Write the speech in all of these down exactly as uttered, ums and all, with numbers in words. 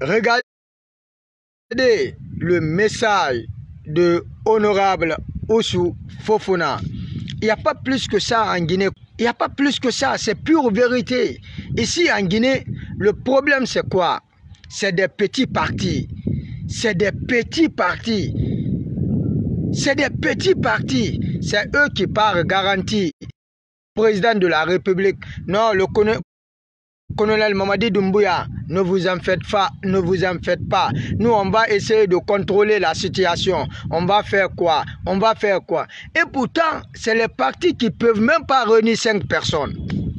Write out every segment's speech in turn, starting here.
regardez le message de Honorable Ousou Fofana. Il n'y a pas plus que ça en Guinée. Il n'y a pas plus que ça, c'est pure vérité. Ici en Guinée, le problème c'est quoi? C'est des petits partis. C'est des petits partis. C'est des petits partis. C'est eux qui parlent garantie. Président de la République. Non, le colonel Mamadi Doumbouya, ne vous en faites pas, ne vous en faites pas. Nous, on va essayer de contrôler la situation. On va faire quoi? On va faire quoi? Et pourtant, c'est les partis qui ne peuvent même pas réunir cinq personnes.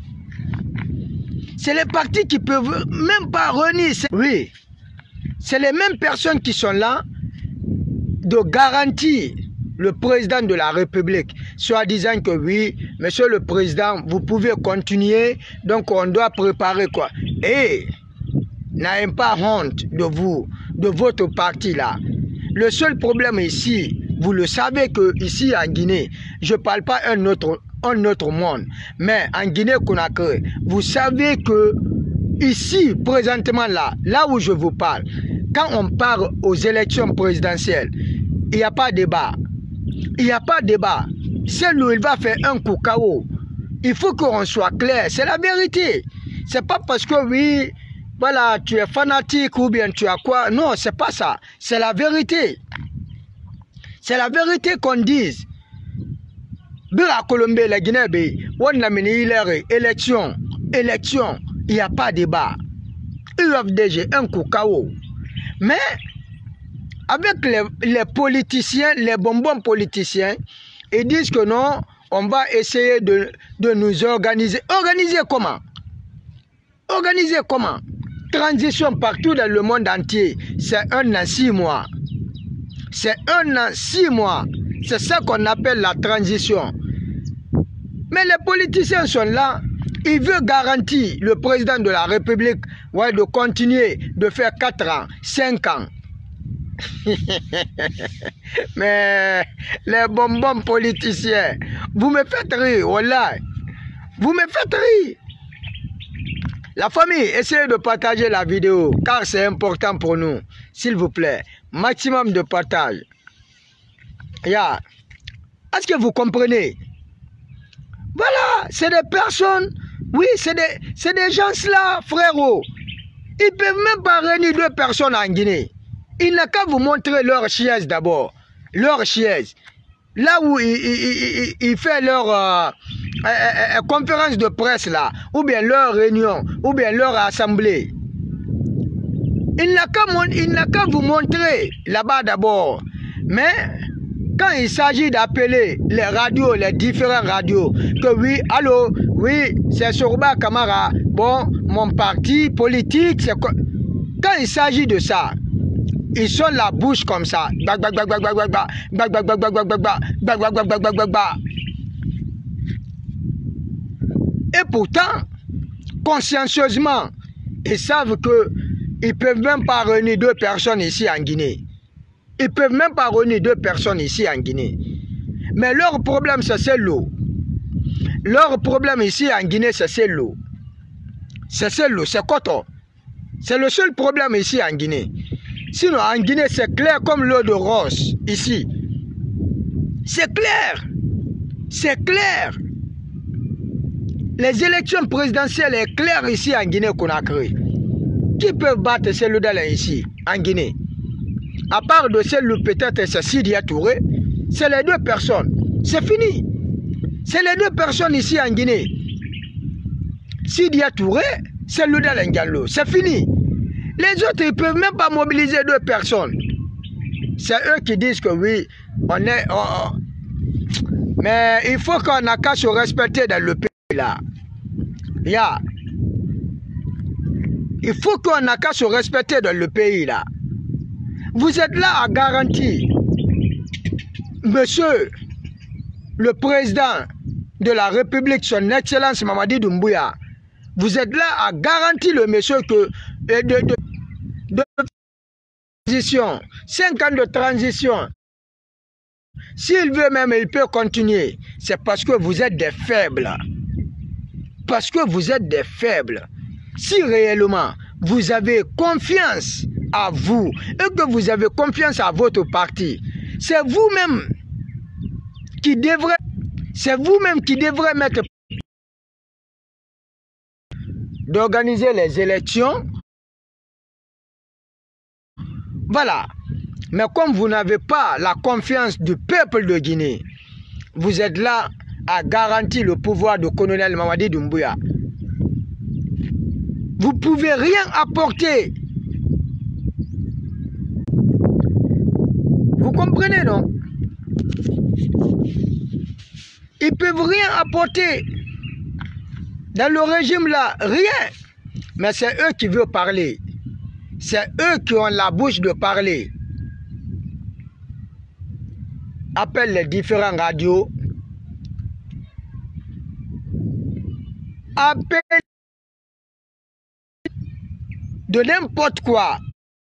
C'est les partis qui ne peuvent même pas réunir. Oui, c'est les mêmes personnes qui sont là de garantir le président de la République, soit disant que oui, monsieur le président, vous pouvez continuer, donc on doit préparer quoi. Et n'ayez pas honte de vous, de votre parti là. Le seul problème ici, vous le savez que ici en Guinée, je ne parle pas un autre, un autre monde, mais en Guinée-Conakry, vous savez que ici, présentement là, là où je vous parle, quand on part aux élections présidentielles, il n'y a pas de débat. Il n'y a pas de débat. C'est lui, il va faire un coup K O. Il faut qu'on soit clair. C'est la vérité. C'est pas parce que oui, voilà, tu es fanatique ou bien tu as quoi. Non, c'est pas ça. C'est la vérité. C'est la vérité qu'on dise. La Colombie, la Guinée, on a mené élection. Élection. Il n'y a pas de débat. U F D G, un coup K O. Mais avec les, les politiciens, les bonbons politiciens, ils disent que non, on va essayer de, de nous organiser. Organiser comment? Organiser comment? Transition partout dans le monde entier. C'est un an, six mois. C'est un an, six mois. C'est ça qu'on appelle la transition. Mais les politiciens sont là. Ils veulent garantir le président de la République ouais, de continuer de faire quatre ans, cinq ans. Mais les bonbons politiciens, vous me faites rire, voilà. Vous me faites rire. La famille, essayez de partager la vidéo, car c'est important pour nous. S'il vous plaît, maximum de partage. Yeah. Est-ce que vous comprenez? Voilà, c'est des personnes, oui, c'est des, c'est des gens là, frérot. Ils ne peuvent même pas réunir deux personnes en Guinée. Il n'a qu'à vous montrer leur chaise d'abord. Leur chaise. Là où ils il, il, il font leur euh, euh, euh, conférence de presse là. Ou bien leur réunion. Ou bien leur assemblée. Il n'a qu'à vous montrer là-bas d'abord. Mais quand il s'agit d'appeler les radios, les différentes radios, que oui, allô, oui, c'est Sorba Kamara. Bon, mon parti politique, c'est quoi? Quand il s'agit de ça, ils sont la bouche comme ça. Et pourtant, consciencieusement, ils savent qu'ils ne peuvent même pas réunir deux personnes ici en Guinée. Ils ne peuvent même pas réunir deux personnes ici en Guinée. Mais leur problème, c'est l'eau. Leur problème ici en Guinée, c'est l'eau. C'est l'eau, c'est coton. C'est le seul problème ici en Guinée. Sinon, en Guinée, c'est clair comme l'eau de rose, ici. C'est clair. C'est clair. Les élections présidentielles sont claires ici en Guinée-Conakry. Qui peut battre celle-là ici, en Guinée? À part de celle où peut-être c'est Sidia Touré, c'est les deux personnes. C'est fini. C'est les deux personnes ici en Guinée. Sidia Touré, c'est Loudal N'Diallo. C'est fini. Les autres, ils ne peuvent même pas mobiliser deux personnes. C'est eux qui disent que oui, on est... Oh, oh. Mais il faut qu'on n'a qu'à se respecter dans le pays là. Yeah. Il faut qu'on n'a qu'à se respecter dans le pays là. Vous êtes là à garantir, monsieur le président de la République, son Excellence Mamadi Doumbouya, vous êtes là à garantir le monsieur que de, de, de transition, cinq ans de transition. S'il veut même, il peut continuer. C'est parce que vous êtes des faibles. Parce que vous êtes des faibles. Si réellement vous avez confiance à vous et que vous avez confiance à votre parti, c'est vous-même qui devrez, c'est vous-même qui devrez mettre d'organiser les élections. Voilà. Mais comme vous n'avez pas la confiance du peuple de Guinée, vous êtes là à garantir le pouvoir du colonel Mamadi Doumbouya. Vous ne pouvez rien apporter. Vous comprenez, non? Ils ne peuvent rien apporter. Dans le régime là, rien. Mais c'est eux qui veulent parler. C'est eux qui ont la bouche de parler. Appelle les différentes radios. Appelle de n'importe quoi.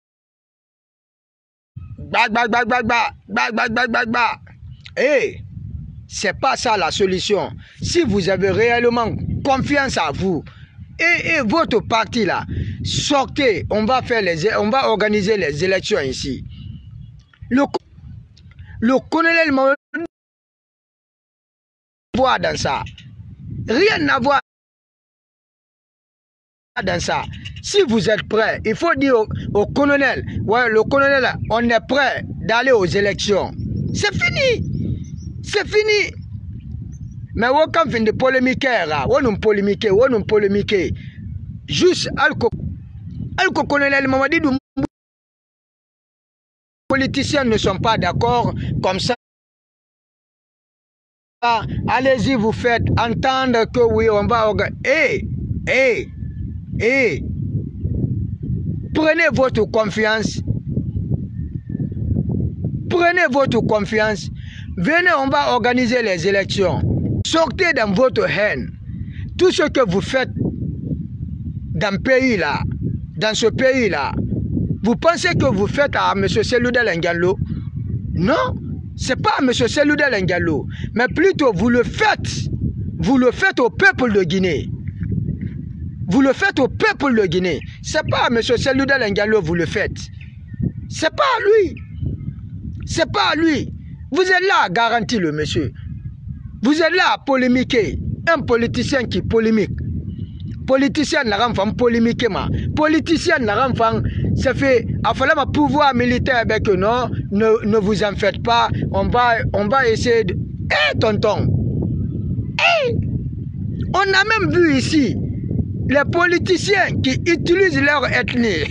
Bag, bag, bag, bag, bag, bag, bag, bag, bag, bag. Eh, c'est pas ça la solution. Si vous avez réellement confiance à vous et, et votre parti là, sortez, on va faire les, on va organiser les élections ici. Le, le colonel Mamadi voir dans ça. Rien à voir dans ça. Si vous êtes prêt, il faut dire au, au colonel, ouais, le colonel, on est prêt d'aller aux élections. C'est fini. C'est fini. Mais on quand fin de polémiquer là, on nous polémiquer, on nous polémiquer. Juste alco, alco colonel Mamadi Doumbouya. Les politiciens ne sont pas d'accord comme ça. Allez-y, vous faites entendre que oui, on va organiser. Eh, eh, eh. Prenez votre confiance. Prenez votre confiance. Venez, on va organiser les élections. Sortez dans votre haine. Tout ce que vous faites dans ce pays-là, dans ce pays-là, vous pensez que vous faites à M. Selouda Lengalo? Non, ce n'est pas à M. Selouda Lengalo, mais plutôt vous le faites. Vous le faites au peuple de Guinée. Vous le faites au peuple de Guinée. Ce n'est pas à M. Selouda Lengalo vous le faites. Ce n'est pas à lui. Ce n'est pas à lui. Vous êtes là à garantir le monsieur. Vous êtes là à polémiquer. Un politicien qui polémique. Politicien n'a rien fait polémiquer. Politicien n'a rien fait. Ça fait, il fallait un pouvoir militaire avec eux. Non, ne, ne vous en faites pas. On va, on va essayer de... Eh, tonton. Eh, on a même vu ici les politiciens qui utilisent leur ethnie.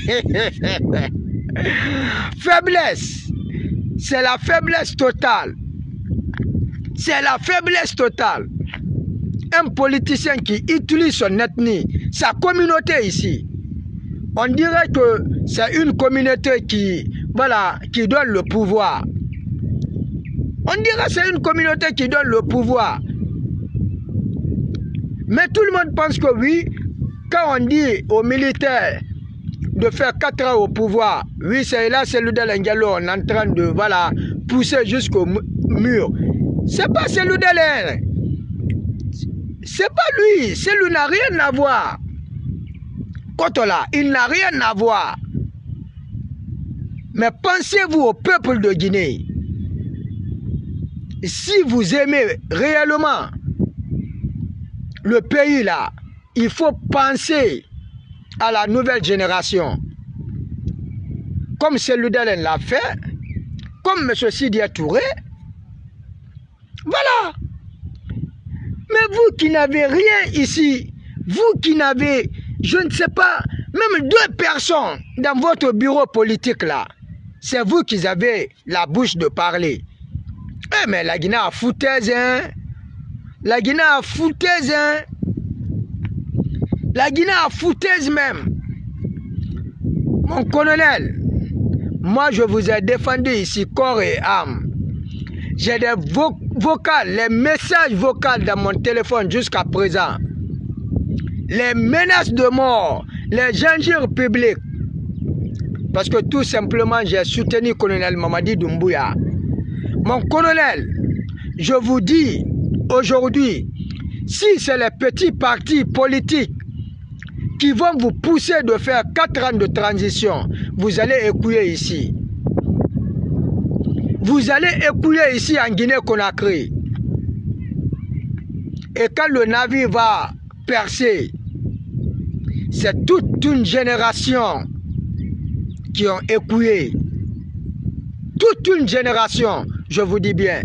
Faiblesse. C'est la faiblesse totale. C'est la faiblesse totale. Un politicien qui utilise son ethnie, sa communauté ici. On dirait que c'est une communauté qui, voilà, qui donne le pouvoir. On dirait que c'est une communauté qui donne le pouvoir. Mais tout le monde pense que oui, quand on dit aux militaires de faire quatre ans au pouvoir, oui, c'est là, c'est Selouda Lengalo, on est en train de, voilà, pousser jusqu'au mur. C'est pas Selouda Lengalo. C'est pas lui. Celui n'a rien à voir. Kotola, il n'a rien à voir. Mais pensez-vous au peuple de Guinée. Si vous aimez réellement le pays là, il faut penser à la nouvelle génération. Comme Selouda Lengalo l'a fait, comme M. Sidya Touré. Voilà. Mais vous qui n'avez rien ici, vous qui n'avez, je ne sais pas, même deux personnes dans votre bureau politique là, c'est vous qui avez la bouche de parler. Eh mais la Guinée a foutaise, hein. La Guinée a foutaise, hein. La Guinée a foutaise même. Mon colonel, moi je vous ai défendu ici corps et âme. J'ai des vo vocales, les messages vocaux dans mon téléphone jusqu'à présent. Les menaces de mort, les injures publiques. Parce que tout simplement, j'ai soutenu le colonel Mamadi Doumbouya. Mon colonel, je vous dis aujourd'hui, si c'est les petits partis politiques qui vont vous pousser de faire quatre ans de transition. Vous allez écouler ici. Vous allez écouler ici en Guinée-Conakry. Et quand le navire va percer, c'est toute une génération qui ont écoulé. Toute une génération, je vous dis bien.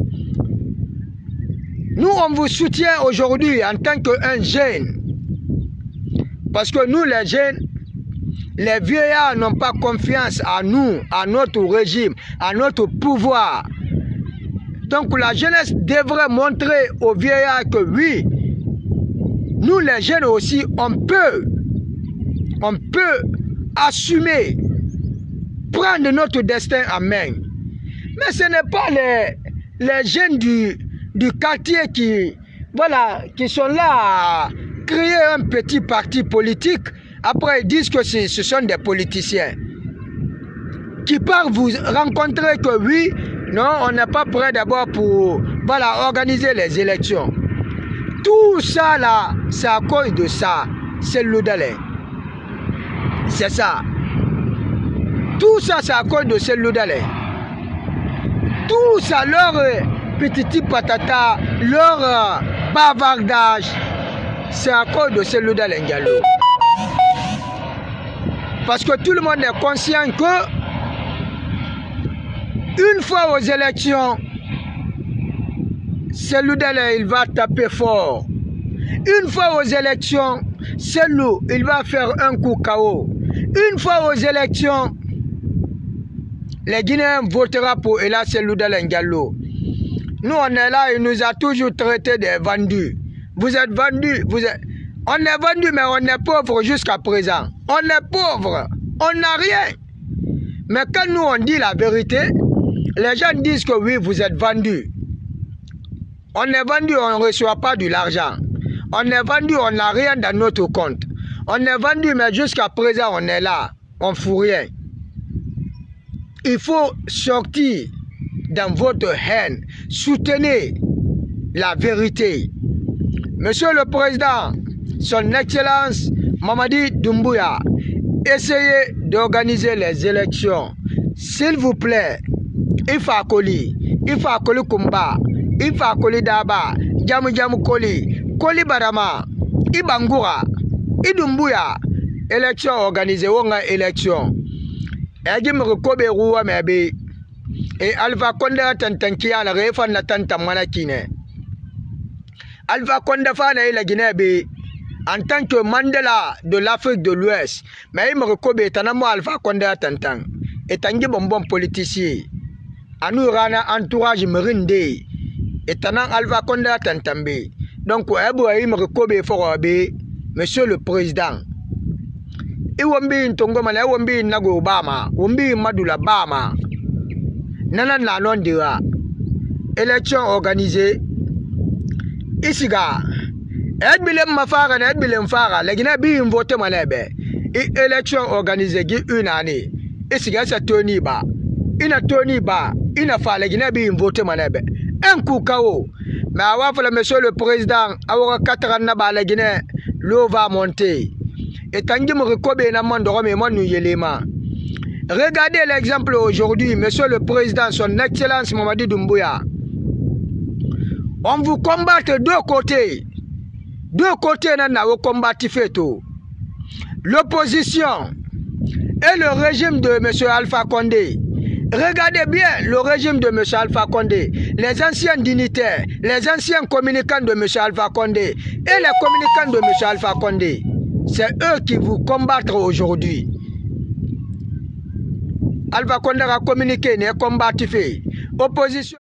Nous, on vous soutient aujourd'hui en tant qu'un jeune. Parce que nous, les jeunes, les vieillards n'ont pas confiance à nous, à notre régime, à notre pouvoir. Donc la jeunesse devrait montrer aux vieillards que oui, nous les jeunes aussi, on peut, on peut assumer, prendre notre destin en main. Mais ce n'est pas les, les jeunes du, du quartier qui, voilà, qui sont là à créer un petit parti politique. Après, ils disent que ce sont des politiciens qui partent vous rencontrer que oui, non, on n'est pas prêt d'abord pour voilà, organiser les élections. Tout ça là, c'est à cause de ça. C'est le Loudalé. C'est ça. Tout ça, c'est à cause de ce Loudalé. Tout ça, leur petit patata, leur euh, bavardage, c'est à cause de ce Loudalé Ngalo. Parce que tout le monde est conscient que une fois aux élections, c'est Loudalé, il va taper fort. Une fois aux élections, c'est Lou, il va faire un coup K O. Une fois aux élections, les Guinéens voteront pour Ella Loudalé Ngalo. Nous, on est là, il nous a toujours traité des vendus. Vous êtes vendus, vous êtes... On est vendus, mais on est pauvres jusqu'à présent. On est pauvres, on n'a rien. Mais quand nous, on dit la vérité, les gens disent que oui, vous êtes vendus. On est vendus, on ne reçoit pas de l'argent. On est vendus, on n'a rien dans notre compte. On est vendus, mais jusqu'à présent, on est là. On ne fout rien. Il faut sortir dans votre haine. Soutenez la vérité. Monsieur le Président, Son Excellence Mamadi Doumbouya, essayez d'organiser les élections. S'il vous plaît, il faut Koli, il faut Koli Kumba, il faut Koli Daba, Jamu Jamu Koli, Koli Barama, Ibangura, Idumbuya, élection organisée, on a élection. Et Kobe Roua Mebe, et Alpha Konda Tantankia, la Refan la Tanta Manakine. Alpha Konda Fana et la Guinée, en tant que Mandela de l'Afrique de l'Ouest, mais il me recobe Tanamo Alpha Konda Tantan, et Tangi Bonbon politicien. Anou Rana entourage Merinde, et Tanan Alpha Konda Tantambe. Donc, il me recobe Forobe, Monsieur le Président. Iwambi Ntongomana, Iwambi Nago Obama, Wambi Madula Bama, Nana Nanondira, élection organisée. Isiga, Edbilem Mafara, Edbilem Fara, la Guinée bien voté Manebe, et élection organisée une année. Isiga, c'est Tony Ba, il a Tony Ba, il a fait la Guinée bien voté Manebe. Un coup K O. Mais avant, Monsieur le Président, avoir quatre ans à la Guinée, l'eau va monter. Et Tangi me recobe na mandoro mais moi nous yelema. Regardez l'exemple aujourd'hui, Monsieur le Président, Son Excellence Mamadi Doumbouya. On vous combat de deux côtés. Deux côtés nana au combat feto. L'opposition et le régime de Monsieur Alpha Condé. Regardez bien le régime de Monsieur Alpha Condé, les anciens dignitaires, les anciens communicants de Monsieur Alpha Condé et les communicants de Monsieur Alpha Condé. C'est eux qui vous combattent aujourd'hui. Alpha Condé a communiqué, n'est combattu fait. Opposition.